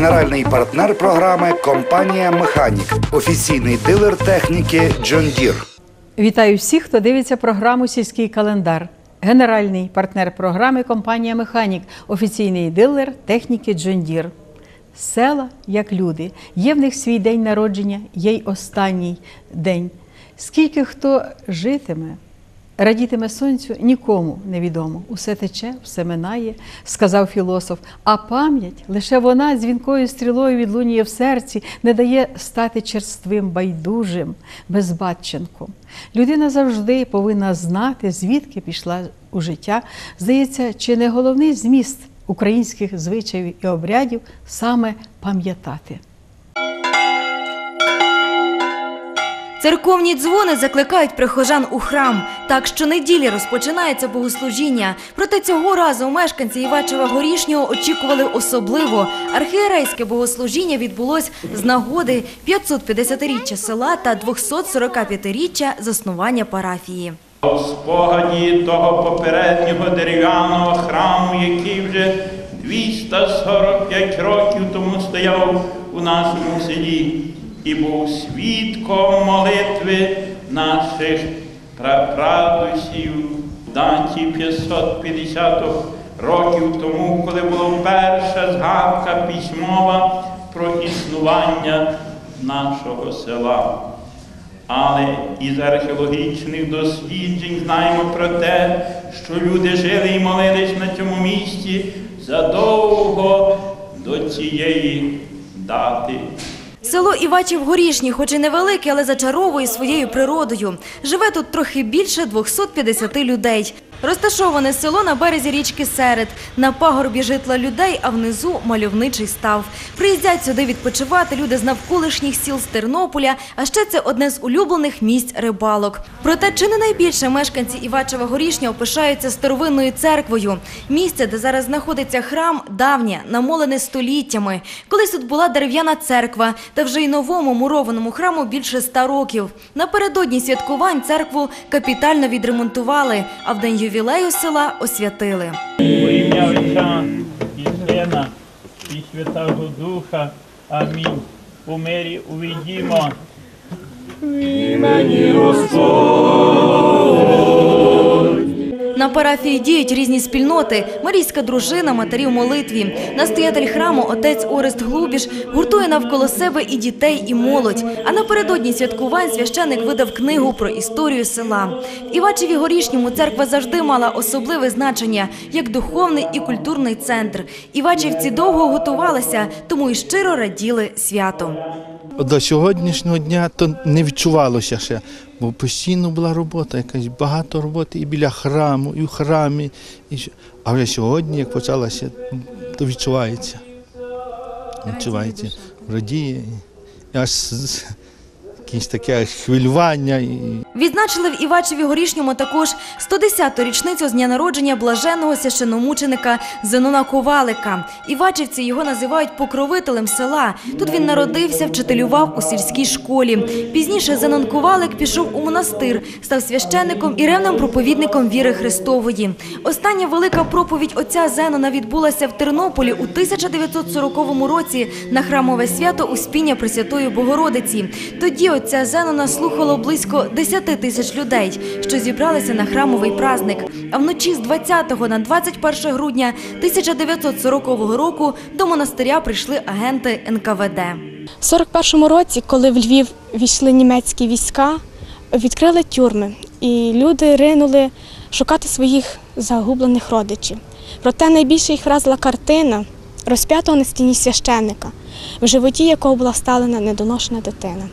Генеральний партнер програми – компанія «Механік», офіційний дилер техніки John Deere. Вітаю всіх, хто дивиться програму «Сільський календар». Генеральний партнер програми – компанія «Механік», офіційний дилер техніки John Deere. Села, як люди, є в них свій день народження, є й останній день. Скільки хто житиме, радітиме сонцю, нікому невідомо. Усе тече, все минає, сказав філософ. А пам'ять, лише вона дзвінкою стрілою відлунює в серці, не дає стати черствим, байдужим, безбатченком. Людина завжди повинна знати, звідки пішла у життя. Здається, чи не головний зміст українських звичаїв і обрядів саме пам'ятати. Церковні дзвони закликають прихожан у храм. Так, щонеділі розпочинається богослужіння. Проте цього разу мешканці Івачева-Горішнього очікували особливо. Архієрейське богослужіння відбулось з нагоди 550-річчя села та 245-річчя заснування парафії. У спогаді того попереднього дерев'яного храму, який вже 245 років тому стояв у нашому селі і був свідком молитви наших прапрадусів в даті 550 років тому, коли була перша згадка письмова про існування нашого села. Але із археологічних досліджень знаємо про те, що люди жили і молились на цьому місці задовго до цієї дати. Село Івачів-Горішній, хоч і невелике, але зачаровує своєю природою. Живе тут трохи більше 250 людей. Розташоване село на березі річки Серед. На пагорбі житла людей, а внизу мальовничий став. Приїздять сюди відпочивати люди з навколишніх сіл з Тернополя, а ще це одне з улюблених місць рибалок. Проте чи не найбільше мешканці Івачева-Горішнього пишаються старовинною церквою. Місце, де зараз знаходиться храм, давнє, намолене століттями. Колись тут була дерев'яна церква, та вже й новому мурованому храму більше 100 років. Напередодні святкувань церкву капітально відремонтували, а в день ювілею села освятили. Во ім'я Отця і Сина і Святого Духа. Амінь. У мирі увійдімо. В імені Господь. На парафії діють різні спільноти – Марійська дружина, матері в молитві. Настоятель храму отець Орест Глубіш гуртує навколо себе і дітей, і молодь. А напередодні святкувань священик видав книгу про історію села. В Івачеві-Горішньому церква завжди мала особливе значення – як духовний і культурний центр. Івачівці довго готувалися, тому і щиро раділи святу. До сьогоднішнього дня то не відчувалося ще, бо постійно була робота, якась багато роботи і біля храму, і в храмі. А вже сьогодні, як почалося, то відчувається. Відчувається, радіє, і аж якесь таке хвилювання. Відзначили в Івачеві-Горішньому також 110-ту річницю з дня народження блаженного священномученика Зенона Ковалика. Івачівці його називають покровителем села. Тут він народився, вчителював у сільській школі. Пізніше Зенон Ковалик пішов у монастир, став священником і ревним проповідником віри Христової. Остання велика проповідь отця Зенона відбулася в Тернополі у 1940 році на храмове свято Успіння Пресвятої Богородиці. Тоді отця Зенона слухало близько 10 тисяч людей, що зібралися на храмовий праздник. А вночі з 20 на 21 грудня 1940 року до монастиря прийшли агенти НКВД. У 41-му році, коли в Львів війшли німецькі війська, відкрили тюрми, і люди ринули шукати своїх загублених родичів. Проте найбільше їх вразила картина розп'ятого на стіні священника, в животі якого була вставлена недоношена дитина.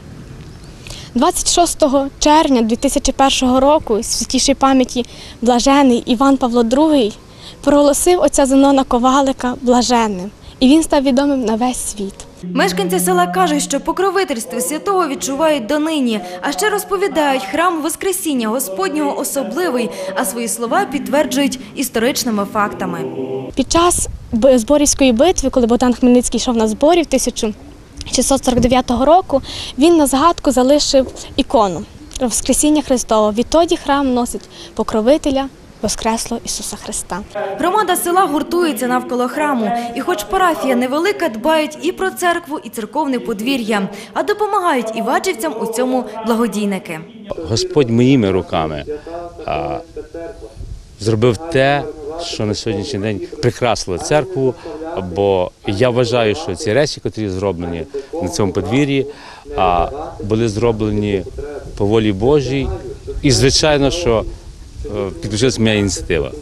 26 червня 2001 року святішої пам'яті блажений Іван Павло II проголосив отця Зенона Ковалика блаженним, і він став відомим на весь світ. Мешканці села кажуть, що покровительство святого відчувають донині, а ще розповідають, храм Воскресіння Господнього особливий, а свої слова підтверджують історичними фактами. Під час Зборівської битви, коли Богдан Хмельницький йшов на Зборів 1649 року, він на згадку залишив ікону Воскресіння Христового. Відтоді храм носить покровителя Воскресло Ісуса Христа. Громада села гуртується навколо храму. І хоч парафія невелика, дбають і про церкву, і церковне подвір'я. А допомагають івачівцям у цьому благодійники. Господь моїми руками зробив те, що на сьогоднішній день прикрасило церкву, бо я вважаю, що ці речі, які зроблені на цьому подвір'ї, були зроблені по волі Божій. І, звичайно, що підключилася моя ініціатива.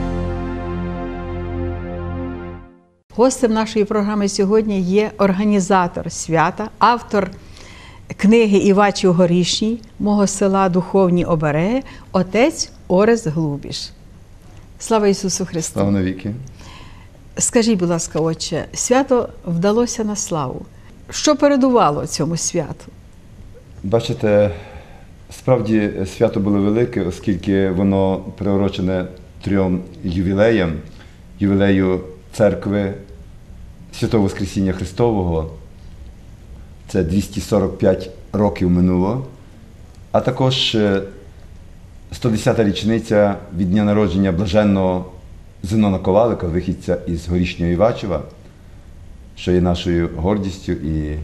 Гостем нашої програми сьогодні є організатор свята, автор книги «Івачів Горішній», мого села Духовні обереги, отець Орест Глубіш. Слава Ісусу Христу! Слава навіки! Скажіть, будь ласка, отче, свято вдалося на славу. Що передувало цьому святу? Бачите, справді свято було велике, оскільки воно приурочене 3 ювілеям. Ювілею церкви Святого Воскресіння Христового, це 245 років минуло, а також 110-та річниця від дня народження блаженного Зенона Ковалика, вихідця із Горішнього Івачева, що є нашою гордістю і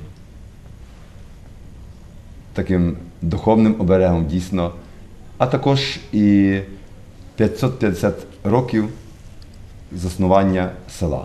таким духовним оберегом дійсно, а також і 550 років заснування села.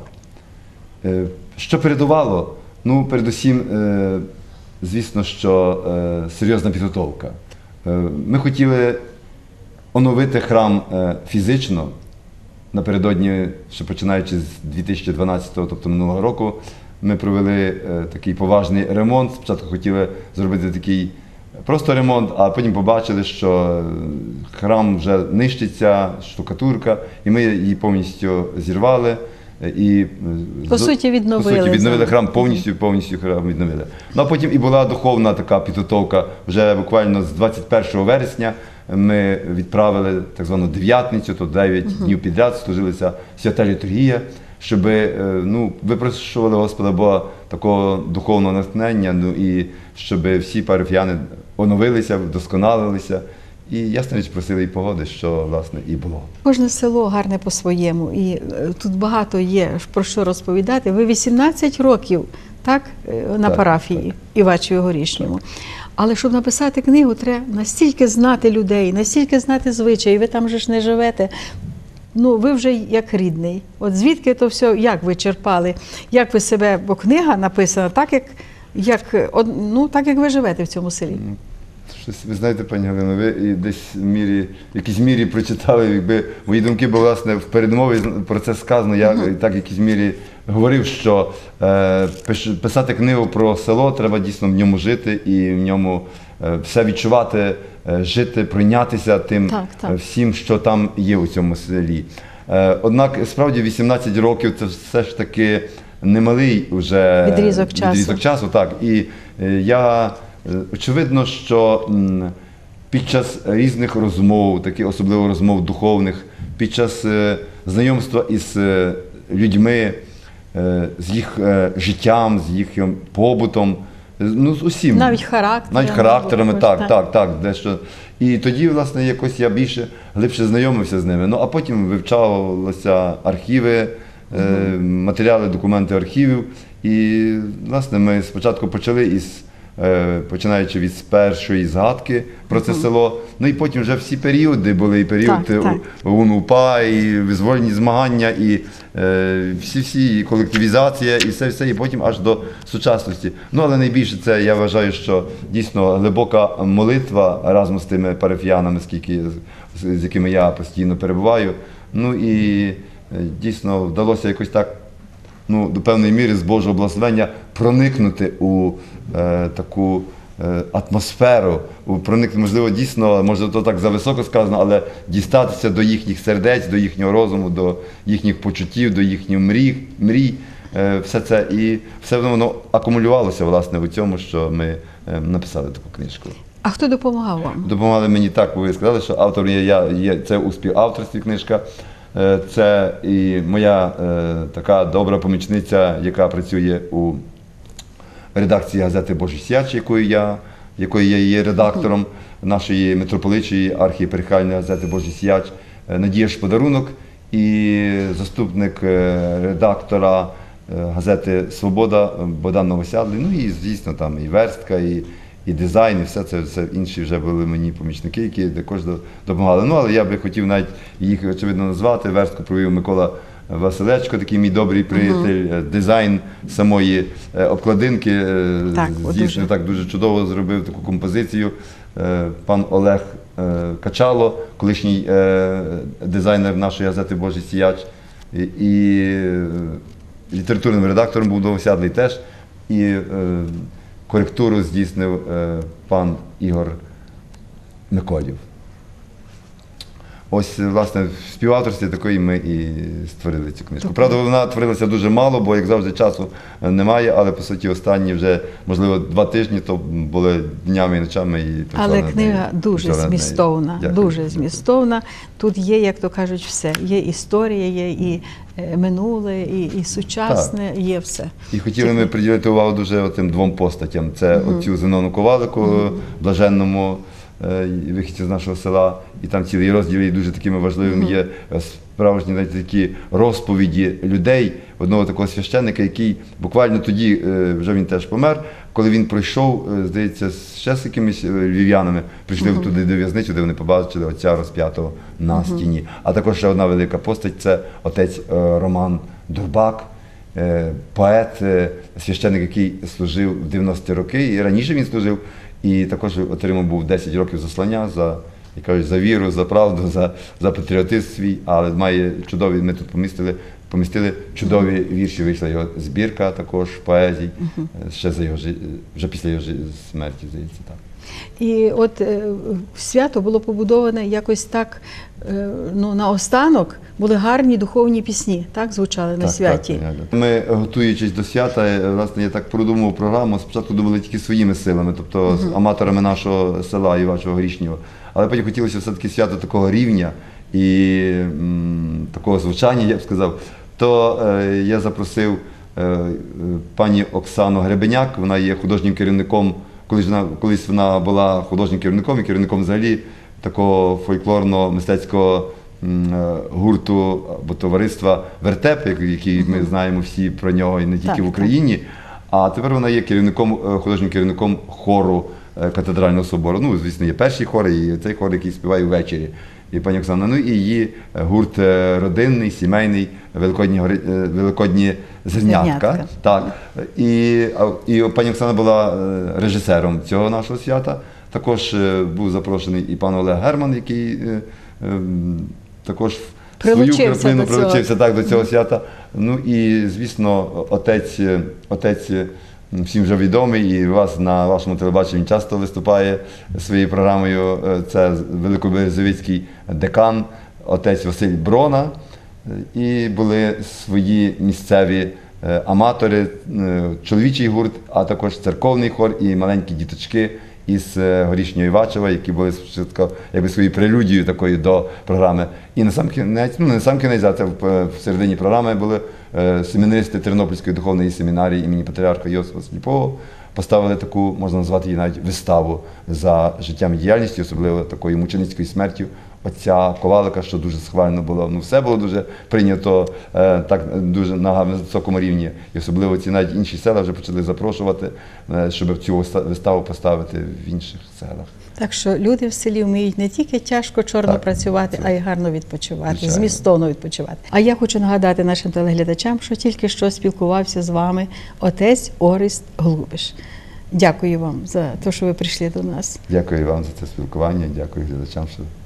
Що передувало? Ну, передусім, звісно, що серйозна підготовка. Ми хотіли оновити храм фізично. Напередодні, що починаючи з 2012-го, тобто минулого року, ми провели такий поважний ремонт. Спочатку хотіли зробити такий просто ремонт, а потім побачили, що храм вже нищиться, штукатурка, і ми її повністю зірвали. І, по суті, відновили храм, повністю храм відновили. Ну, а потім і була духовна така підготовка. Вже буквально з 21 вересня ми відправили так звану дев'ятницю, то 9 днів підряд служилася свята літургія, щоб випрошували Господа Бога такого духовного натхнення, ну і щоб всі парафіяни оновилися, вдосконалилися. І, ясна річ, просили і погоди, що, власне, і було. Кожне село гарне по-своєму, і тут багато є про що розповідати. Ви 18 років, так, на парафії Івачеві Горішньому. Але щоб написати книгу, треба настільки знати людей, настільки знати звичаї, ви там же ж не живете. Ну, ви вже як рідний. От звідки то все, як ви черпали, як ви себе, бо книга написана так, як ви живете в цьому селі. Ви знаєте, пані Галино, ви десь в якійсь мірі прочитали, якби мої думки, бо, власне, в передмові про це сказано, я так в якійсь мірі говорив, що писати книгу про село, треба дійсно в ньому жити і в ньому все відчувати, жити, пройнятися тим всім, що там є у цьому селі. Однак, справді, 18 років – це все ж таки немалий вже відрізок часу. Так. І я... Очевидно, що під час різних розмов, таких особливо розмов духовних, під час знайомства із людьми, з їх життям, з їхнім побутом, ну, з усім. Навіть характерами, так, дещо. І тоді, власне, якось я глибше знайомився з ними. Ну, а потім вивчалися архіви, матеріали, документи архівів. І, власне, ми спочатку починаючи від першої згадки про це село, ну і потім вже всі періоди були, і період УНУПА, і визвольні змагання, і всі колективізація, і все, і потім аж до сучасності. Ну, але найбільше це, я вважаю, що дійсно глибока молитва разом з тими парафіянами, з якими я постійно перебуваю. Ну і дійсно вдалося якось так, ну, до певної міри з Божого благословення проникнути у таку атмосферу, проникнути, можливо, дійсно, може то так зависоко сказано, але дістатися до їхніх сердець, до їхнього розуму, до їхніх почуттів, до їхніх мрій, все це, і все воно акумулювалося, власне, у цьому, що ми написали таку книжку. А хто допомагав вам? Допомагали мені так, ви сказали, що автор це у співавторстві книжка. Це і моя така добра помічниця, яка працює у редакції газети «Божий Сіяч», якої я є редактором нашої митрополичої архієпархіальної газети «Божий Сіяч». Надія Шподарунок і заступник редактора газети «Свобода» Богдан Новосядлий. Ну і, звісно, там і верстка, і дизайн, і все інші вже були мені помічники, які також допомагали. Ну, але я би хотів навіть їх, очевидно, назвати. Верстку провів Микола Василечко, такий мій добрий приятель, дизайн самої обкладинки, дійсно так дуже чудово зробив таку композицію. Пан Олег Качало, колишній дизайнер нашої газети «Божий сіяч», і літературним редактором був Новосядлий теж, і коректуру здійснив пан Ігор Миколів. Ось, власне, в співавторстві такої ми і створили цю книжку. Правда, вона творилася дуже мало, бо, як завжди, часу немає, але, по суті, останні вже, можливо, 2 тижні, то були днями і ночами. Але книга дуже змістовна, дуже змістовна. Тут є, як то кажуть, все. Є історія, є і минуле, і сучасне, є все. І хотіли ми приділити увагу дуже тим 2 постатям. Це оцю Зенону Ковалику, блаженному, вихідці з нашого села, і там цілий розділ і дуже такими важливими є справжні такі розповіді людей, одного такого священника, який буквально тоді, вже він теж помер, коли він пройшов, здається, ще з якимись львів'янами, прийшли туди до в'язницю, де вони побачили отця розп'ятого на стіні. А також ще одна велика постать – це отець Роман Дурбак, поет, священник, який служив в 90-ті роки, і раніше він служив, і також отримав був 10 років заслання за віру, за правду, за патріотизм свій, але має чудові, ми тут помістили чудові вірші, вийшла його збірка також, поезій, ще вже після його смерті, здається, так. І от свято було побудоване якось так, наостанок були гарні духовні пісні, так, звучали на святі? Так. Ми, готуючись до свята, власне, я так продумував програму, спочатку думали тільки своїми силами, тобто з аматорами нашого села Івачого Грішнього, але потім хотілося все-таки свято такого рівня і такого звучання, я б сказав, то я запросив пані Оксану Гребеняк, вона є художнім керівником, колись вона була художнім керівником і керівником взагалі такого фольклорно-мистецького гурту або товариства «Вертеп», який ми знаємо всі про нього і не тільки в Україні, а тепер вона є художнім керівником хору Катедрального собору. Ну, звісно, є перший хор і цей хор, який співає ввечері. І пані Оксана, ну і її гурт родинний, сімейний, великодні зернятка. Так. І пані Оксана була режисером цього нашого свята. Також був запрошений і пан Олег Герман, який також свою краплину прилучився до цього свята. Ну і, звісно, отець всім вже відомий, і вас на вашому телебаченні часто виступає своєю програмою. Це великоберезовицький декан, отець Василь Брона. І були свої місцеві аматори, чоловічий гурт, а також церковний хор і маленькі діточки із Горішнього Івачева, які були якби своєю прелюдією такою до програми. І на сам кінець, не на сам кінець, а це в середині програми були семінаристи Тернопільської духовної семінарії імені Патріарха Йосифа Сліпого. Поставили таку, можна назвати її навіть виставу за життям і діяльністю, особливо такою мученицькою смертю отця Ковалика, що дуже схвально було. Ну, все було дуже прийнято так дуже на високому рівні. І особливо ці навіть інші села вже почали запрошувати, щоб цю виставу поставити в інших селах. Так що люди в селі вміють не тільки тяжко, чорно працювати, а й гарно відпочивати, змістовно відпочивати. А я хочу нагадати нашим телеглядачам, що тільки що спілкувався з вами отець Орест Глубиш. Дякую вам за те, що ви прийшли до нас. Дякую вам за це спілкування, дякую глядачам.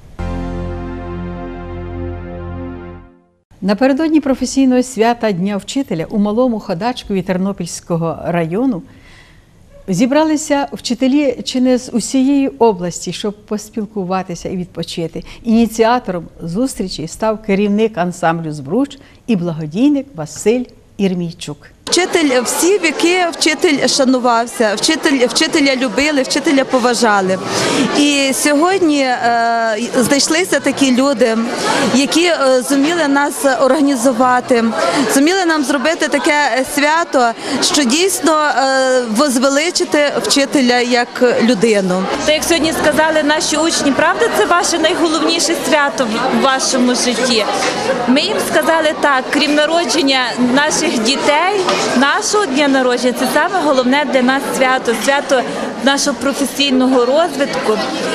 Напередодні професійного свята Дня вчителя у Малому Ходачкові Тернопільського району зібралися вчителі чи не з усієї області, щоб поспілкуватися і відпочити. Ініціатором зустрічі став керівник ансамблю «Збруч» і благодійник Василь Ірмійчук. Вчитель, всі віки вчитель шанувався, вчителя любили, вчителя поважали. І сьогодні знайшлися такі люди, які зуміли нас організувати, зуміли нам зробити таке свято, що дійсно возвеличити вчителя як людину. Так як сьогодні сказали наші учні, правда, це ваше найголовніше свято в вашому житті? Ми їм сказали так, крім народження наших дітей, нашого дня народження, це саме головне для нас свято, свято нашого професійного розвитку.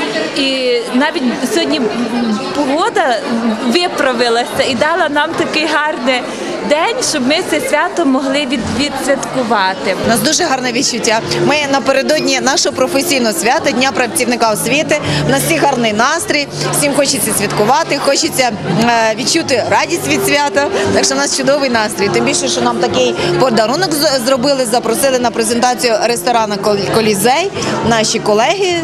І навіть сьогодні погода виправилася і дала нам такий гарний день, щоб ми це свято могли відсвяткувати. У нас дуже гарне відчуття. Ми напередодні нашого професійного свята, Дня працівника освіти. У нас всіх гарний настрій, всім хочеться святкувати, хочеться відчути радість від свята. Так що у нас чудовий настрій. Тим більше, що нам такий подарунок зробили, запросили на презентацію ресторану «Колізей». Наші колеги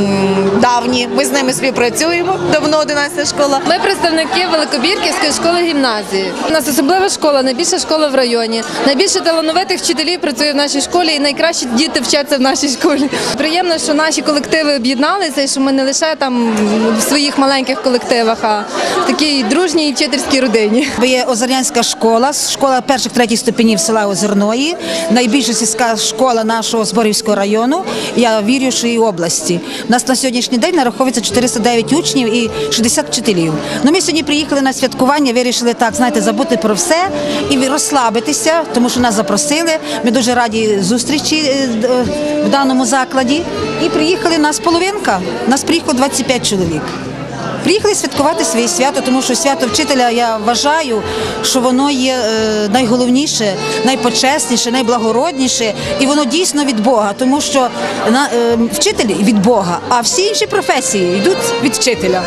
давні, ми з ними співпрацюємо, давно 11 школа. Ми представники Великобірківської школи-гімназії. У нас особлива школа, найбільша школа в районі. Найбільше талановитих вчителів працює в нашій школі і найкращі діти вчаться в нашій школі. Приємно, що наші колективи об'єдналися і що ми не лише там в своїх маленьких колективах, а в такій дружній вчительській родині. Є Озернянська школа, школа перших-третіх ступенів села Озерної, найбільша сільська школа нашого Зборівського району, я вірю, що і області. У нас на сьогоднішній день нараховується 409 учнів і 60 вчителів. Ми сьогодні приїхали на святкування, вирішили так, знаєте, забути про все і розслабитися, тому що нас запросили. Ми дуже раді зустрічі в даному закладі. І приїхали нас половинка, нас приїхало 25 чоловік. Приїхали святкувати своє свято, тому що свято вчителя, я вважаю, що воно є найголовніше, найпочесніше, найблагородніше, і воно дійсно від Бога, тому що вчитель від Бога, а всі інші професії йдуть від вчителя.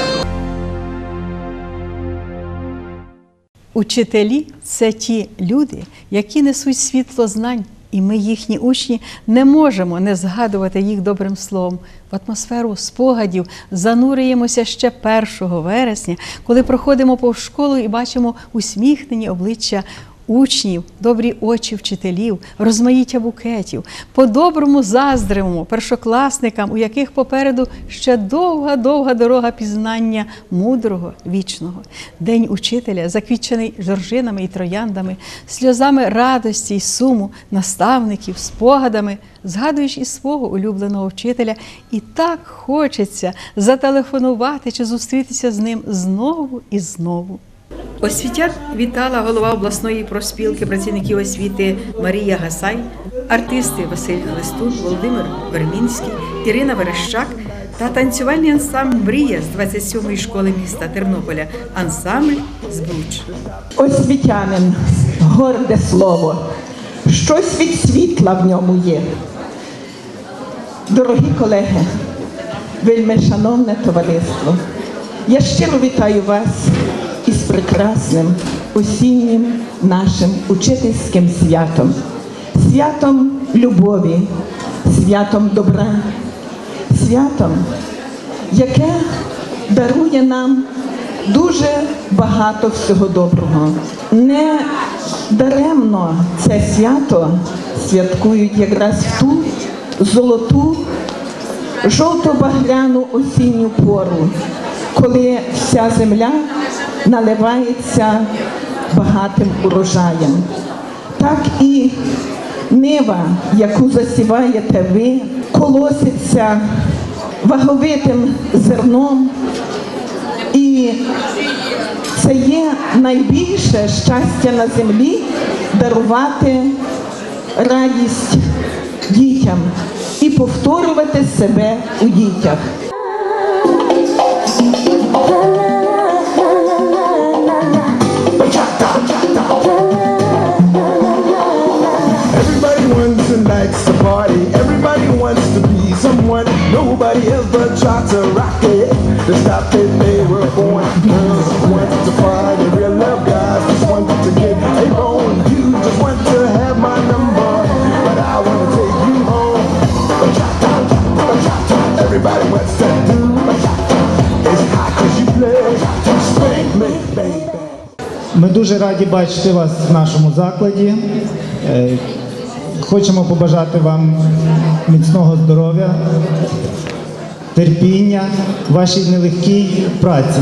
Учителі – це ті люди, які несуть світло знань, і ми, їхні учні, не можемо не згадувати їх добрим словом. В атмосферу спогадів занурюємося ще 1 вересня, коли проходимо повз школу і бачимо усміхнені обличчя учнів, добрі очі вчителів, розмаїття букетів. По-доброму заздримо першокласникам, у яких попереду ще довга-довга дорога пізнання мудрого, вічного. День учителя, заквітчений жоржинами і трояндами, сльозами радості й суму, наставників, спогадами. Згадуєш і свого улюбленого вчителя, і так хочеться зателефонувати чи зустрітися з ним знову і знову. Освітян вітала голова обласної профспілки працівників освіти Марія Гасай, артисти Василь Хлестун, Володимир Вермінський, Ірина Верещак та танцювальний ансамбль «Мрія» з 27-ї школи міста Тернополя, ансамбль «Збруч». Освітянин – горде слово, щось від світла в ньому є. Дорогі колеги, вельми шановне товариство, я щиро вітаю вас із прекрасним осіннім нашим учительським святом. Святом любові, святом добра, святом, яке дарує нам дуже багато всього доброго. Не даремно це свято святкують якраз в ту золоту, жовто-багряну осінню пору, коли вся земля наливається багатим урожаєм. Так і нива, яку засіваєте ви, колоситься ваговитим зерном. І це є найбільше щастя на землі – дарувати радість дітям і повторювати себе у дітях. Likes to party, everybody wants to be someone. Nobody ever tried to rock it, to stop it. They were born. Girls want to party, real love guys just want to get a bone. You just want to have my number, but I want to take you home. Everybody wants to do. It's hot 'cause you play. Spank me, baby. Ми дуже раді бачити вас в нашому закладі. Хочемо побажати вам міцного здоров'я, терпіння в вашій нелегкій праці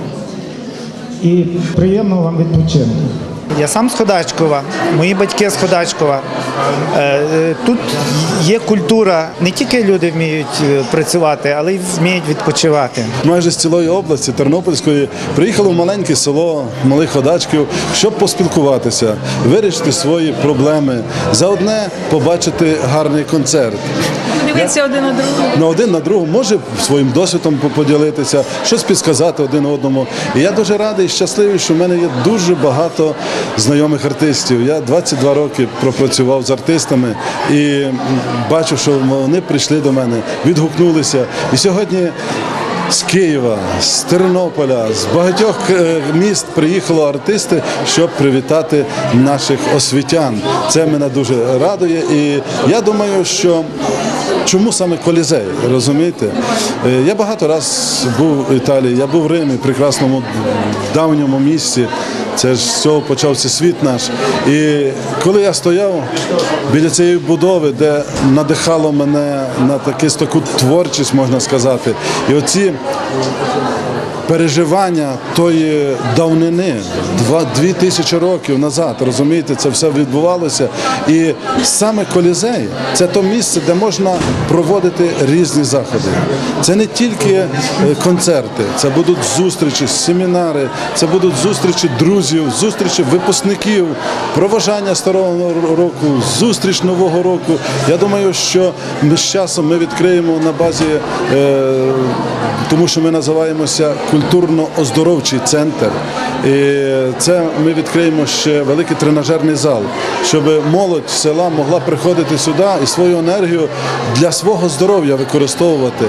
і приємного вам відпочинку. Я сам з Ходачкова, мої батьки з Ходачкова. Тут є культура, не тільки люди вміють працювати, але й вміють відпочивати. Майже з цілої області Тернопільської приїхало в маленьке село Малих Ходачків, щоб поспілкуватися, вирішити свої проблеми, заодне побачити гарний концерт. Дивитися один на другого. Один на другого, може своїм досвідом поділитися, щось підказати один одному. І я дуже радий і щасливий, що в мене є дуже багато знайомих артистів. Я 22 роки пропрацював з артистами і бачу, що вони прийшли до мене, відгукнулися. І сьогодні з Києва, з Тернополя, з багатьох міст приїхали артисти, щоб привітати наших освітян. Це мене дуже радує. І я думаю, що чому саме Колізей, розумієте? Я багато разів був в Італії, я був в Римі, прекрасному давньому місці. Це ж з цього почався світ наш. І коли я стояв біля цієї будови, де надихало мене на таку творчість, можна сказати, і оці переживання тої давнини, 2000 років назад, розумієте, це все відбувалося. І саме Колізей – це то місце, де можна проводити різні заходи. Це не тільки концерти, це будуть зустрічі, семінари, це будуть зустрічі друзів, зустрічі випускників, проважання старого року, зустріч Нового року. Я думаю, що ми з часом ми відкриємо на базі, тому що ми називаємося культурно-оздоровчий центр. І це ми відкриємо ще великий тренажерний зал, щоб молодь села могла приходити сюди і свою енергію для свого здоров'я використовувати.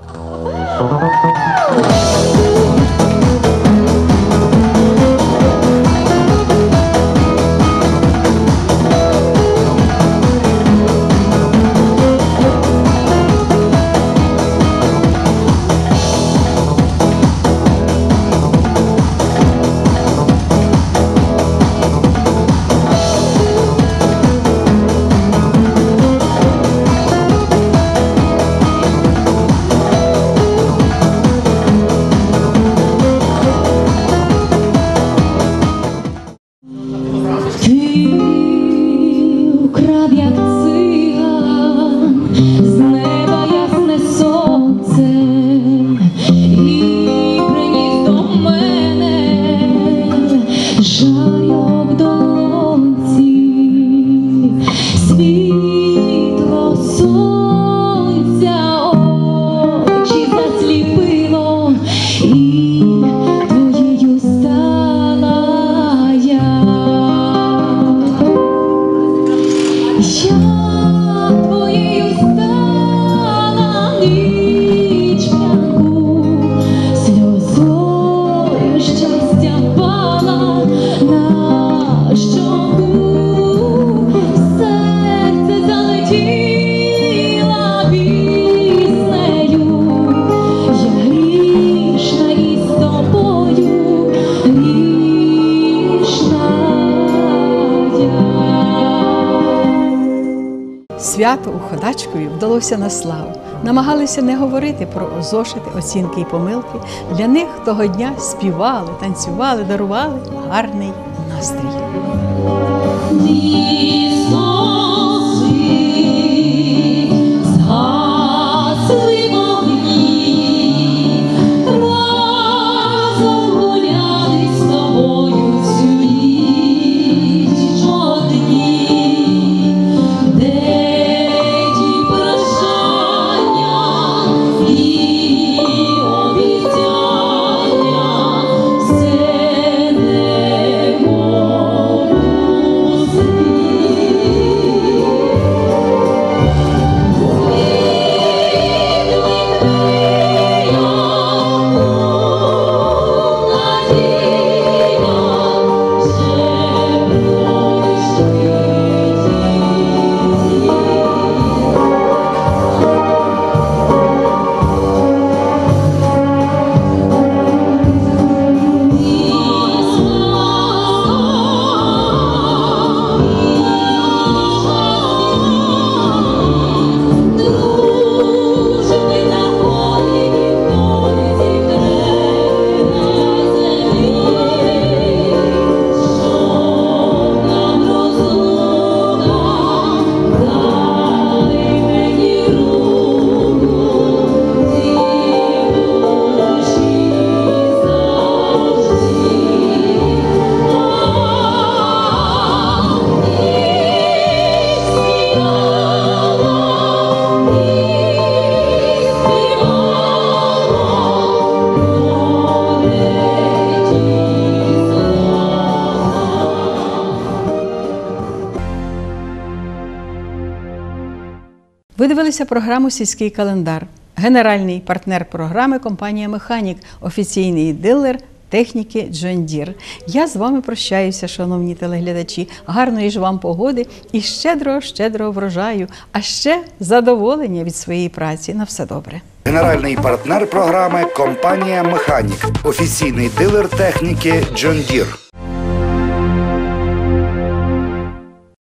Свято у Ходачкові вдалося на славу. Намагалися не говорити про зошити, оцінки і помилки. Для них того дня співали, танцювали, дарували гарний настрій. Ви дивилися програму «Сільський календар». Генеральний партнер програми – компанія «Механік», офіційний дилер техніки John Deere. Я з вами прощаюся, шановні телеглядачі. Гарної ж вам погоди і щедрого врожаю, а ще задоволення від своєї праці. На все добре. Генеральний партнер програми – компанія «Механік», офіційний дилер техніки John Deere.